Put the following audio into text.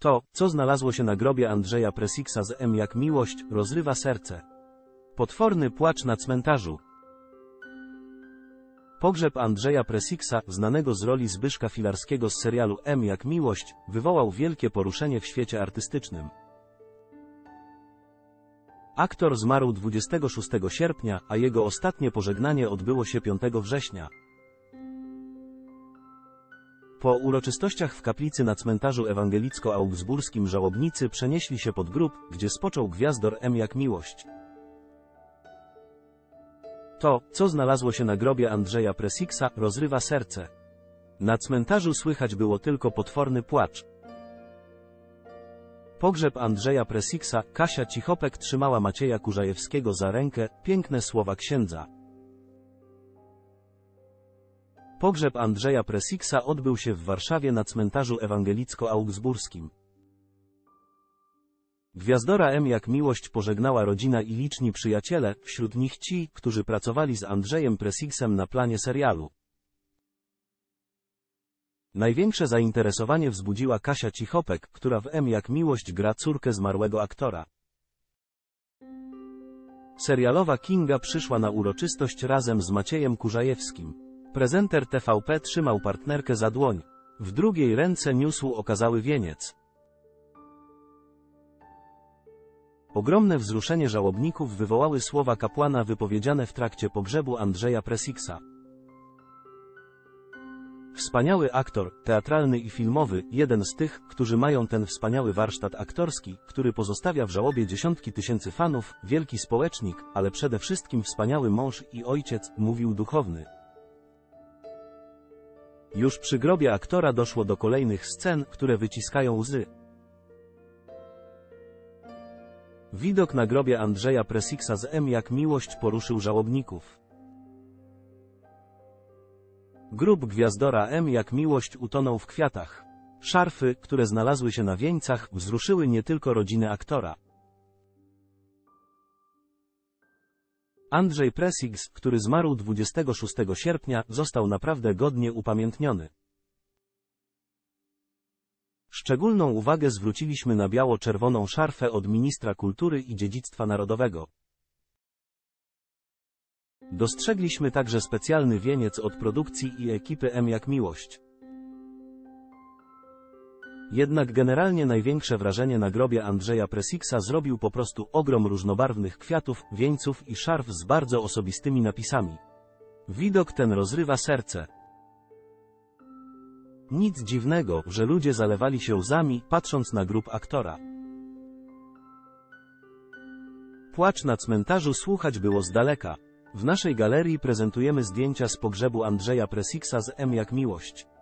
To, co znalazło się na grobie Andrzeja Presiksa z M jak miłość, rozrywa serce. Potworny płacz na cmentarzu. Pogrzeb Andrzeja Presiksa, znanego z roli Zbyszka Filarskiego z serialu M jak miłość, wywołał wielkie poruszenie w świecie artystycznym. Aktor zmarł 26 sierpnia, a jego ostatnie pożegnanie odbyło się 5 września. Po uroczystościach w kaplicy na cmentarzu ewangelicko-augsburskim żałobnicy przenieśli się pod grób, gdzie spoczął gwiazdor M jak miłość. To, co znalazło się na grobie Andrzeja Presiksa, rozrywa serce. Na cmentarzu słychać było tylko potworny płacz. Pogrzeb Andrzeja Presiksa, Kasia Cichopek trzymała Macieja Kurzajewskiego za rękę, piękne słowa księdza. Pogrzeb Andrzeja Presiksa odbył się w Warszawie na cmentarzu ewangelicko-augsburskim. Gwiazdora M jak miłość pożegnała rodzina i liczni przyjaciele, wśród nich ci, którzy pracowali z Andrzejem Presiksem na planie serialu. Największe zainteresowanie wzbudziła Kasia Cichopek, która w M jak miłość gra córkę zmarłego aktora. Serialowa Kinga przyszła na uroczystość razem z Maciejem Kurzajewskim. Prezenter TVP trzymał partnerkę za dłoń. W drugiej ręce niósł okazały wieniec. Ogromne wzruszenie żałobników wywołały słowa kapłana wypowiedziane w trakcie pogrzebu Andrzeja Presiksa. Wspaniały aktor, teatralny i filmowy, jeden z tych, którzy mają ten wspaniały warsztat aktorski, który pozostawia w żałobie dziesiątki tysięcy fanów, wielki społecznik, ale przede wszystkim wspaniały mąż i ojciec, mówił duchowny. Już przy grobie aktora doszło do kolejnych scen, które wyciskają łzy. Widok na grobie Andrzeja Presiksa z M jak miłość poruszył żałobników. Grób gwiazdora M jak miłość utonął w kwiatach. Szarfy, które znalazły się na wieńcach, wzruszyły nie tylko rodzinę aktora. Andrzej Presiks, który zmarł 26 sierpnia, został naprawdę godnie upamiętniony. Szczególną uwagę zwróciliśmy na biało-czerwoną szarfę od ministra kultury i dziedzictwa narodowego. Dostrzegliśmy także specjalny wieniec od produkcji i ekipy M jak miłość. Jednak generalnie największe wrażenie na grobie Andrzeja Presiksa zrobił po prostu ogrom różnobarwnych kwiatów, wieńców i szarf z bardzo osobistymi napisami. Widok ten rozrywa serce. Nic dziwnego, że ludzie zalewali się łzami, patrząc na grób aktora. Płacz na cmentarzu słuchać było z daleka. W naszej galerii prezentujemy zdjęcia z pogrzebu Andrzeja Presiksa z M jak miłość.